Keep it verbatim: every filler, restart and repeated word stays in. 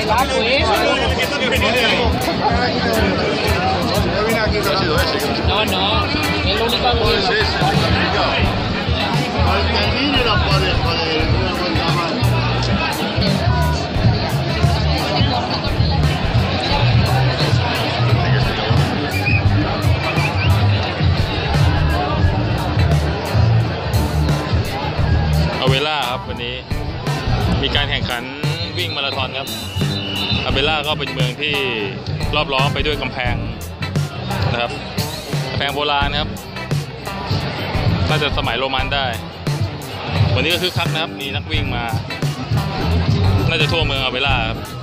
No, no, es lo único que... El niño no puede joder, no cuenta mal. อาเวล่าครับวันนี้มีการแข่งขันวิ่งมาราธอนครับอาเวล่าก็เป็นเมืองที่รอบล้อมไปด้วยกำแพงนะครับกำแพงโบราณนะครับน่าจะสมัยโรมันได้วันนี้ก็คึกคักนะครับมีนักวิ่งมาน่าจะทั่วเมืองอาเวล่าครับ